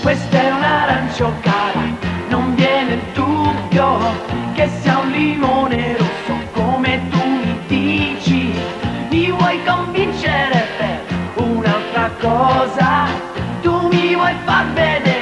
Questa è un'arancio cara, non viene dubbio che sia un limone rosso come tu mi dici. Mi vuoi convincere per un'altra cosa, tu mi vuoi far vedere